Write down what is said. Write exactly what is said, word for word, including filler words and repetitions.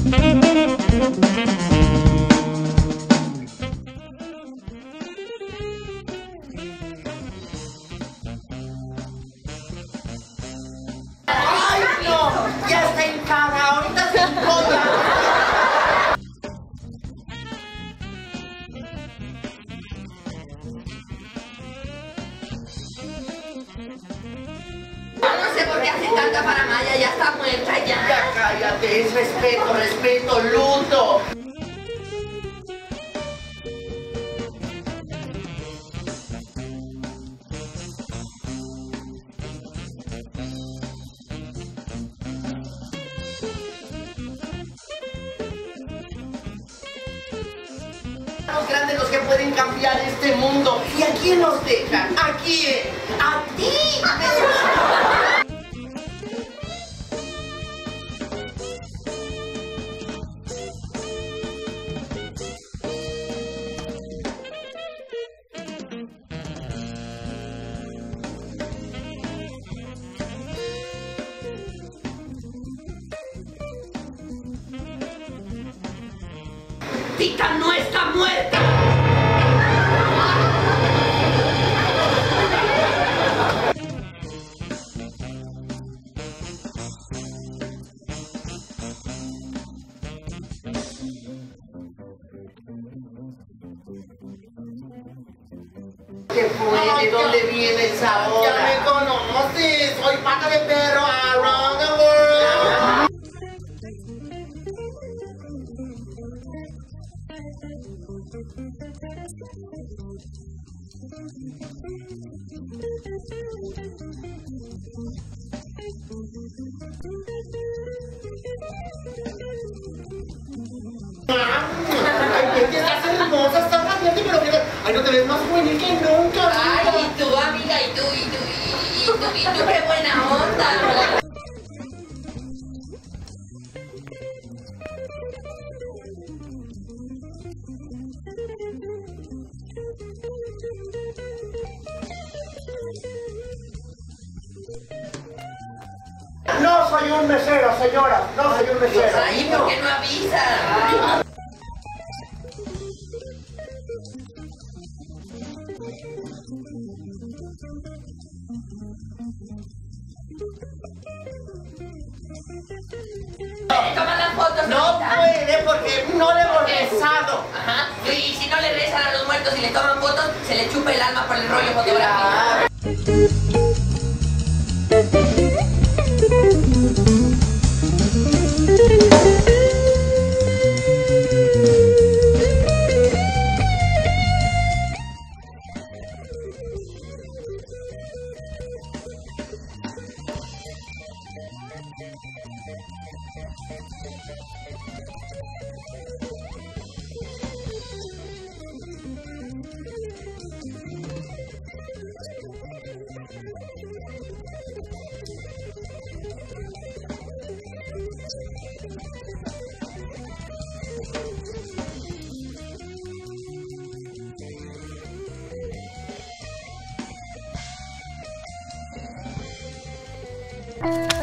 ¡Ay, no! ¡Ya está hincada! ¡Ahorita se encolla! No sé por qué hace tanta paramaya, ya está muerta ya. Ya cállate, es respeto, respeto, luto. Los grandes los que pueden cambiar este mundo. ¿Y a quién nos dejan? ¿A quién? ¡A ti! ¡Tita no está muerta! ¿Qué fue? ¿De dónde vienes ahora? Ya me conoces, soy pata de perro around the world. Ay, que estás hermosa, estás radiante, pero mira, ay, no te ves más juvenil que nunca. Ay, y tú, amiga, y tú, y tú, y tú, y tú, qué buena onda. No soy un mesero, señora, no soy un mesero. Ay, ¿por qué no avisas? Toma las fotos. No ahorita. puede porque no le hemos rezado. Ajá. Y si no le rezan a los muertos y le toman fotos, se le chupa el alma por el rollo fotográfico. Thank you.